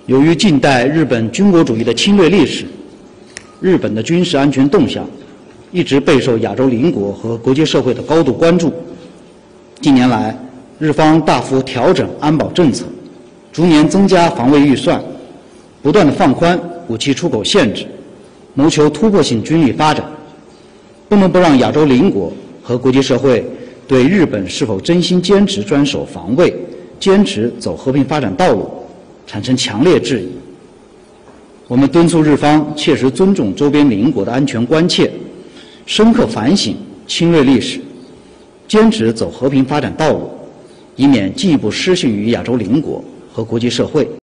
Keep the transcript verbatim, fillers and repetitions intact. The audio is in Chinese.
由于近代日本军国主义的侵略历史，日本的军事安全动向一直备受亚洲邻国和国际社会的高度关注。近年来，日方大幅调整安保政策，逐年增加防卫预算，不断地放宽武器出口限制，谋求突破性军力发展。不能不让亚洲邻国和国际社会对日本是否真心坚持专守防卫、坚持走和平发展道路产生强烈质疑。我们敦促日方切实尊重周边邻国的安全关切，深刻反省侵略历史，坚持走和平发展道路，以免进一步失信于亚洲邻国和国际社会。